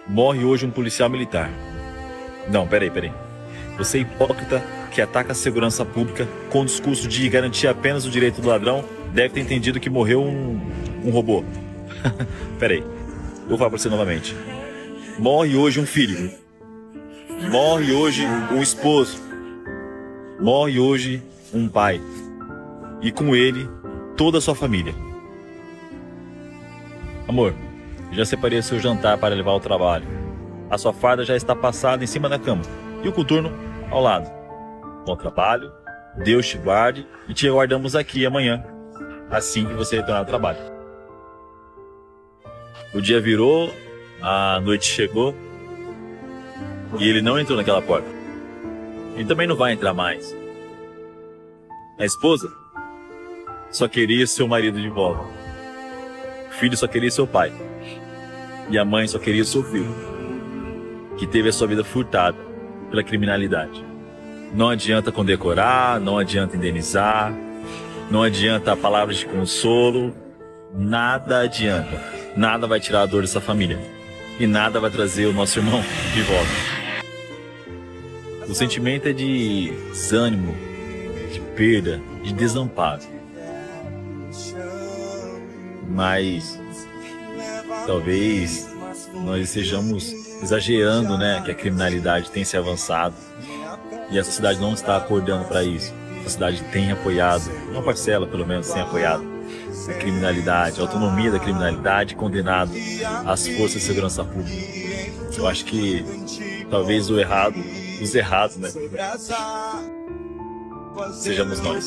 Morre hoje um policial militar. Não, peraí. Você é hipócrita que ataca a segurança pública com o discurso de garantir apenas o direito do ladrão, deve ter entendido que morreu um robô. Peraí, vou falar pra você novamente. Morre hoje um filho. Morre hoje um esposo. Morre hoje um pai. E com ele, toda a sua família. Amor, já separei seu jantar para levar ao trabalho. A sua farda já está passada em cima da cama. E o coturno ao lado. Bom trabalho, Deus te guarde e te aguardamos aqui amanhã, assim que você retornar ao trabalho. O dia virou, a noite chegou e ele não entrou naquela porta. Ele também não vai entrar mais. A esposa só queria seu marido de volta. O filho só queria seu pai. E a mãe só queria seu filho, que teve a sua vida furtada pela criminalidade. Não adianta condecorar, não adianta indenizar, não adianta palavras de consolo, nada adianta. Nada vai tirar a dor dessa família. E nada vai trazer o nosso irmão de volta. O sentimento é de desânimo, de perda, de desamparo. Mas talvez nós estejamos exagerando, né, que a criminalidade tem se avançado e a sociedade não está acordando para isso. A sociedade tem apoiado, uma parcela pelo menos tem apoiado a criminalidade, a autonomia da criminalidade, condenado as forças de segurança pública. Eu acho que talvez os errados, né, sejamos nós.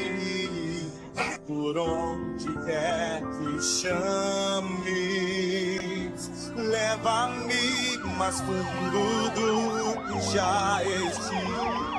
Por onde quer que chames, leva-me mais fundo do que já estive.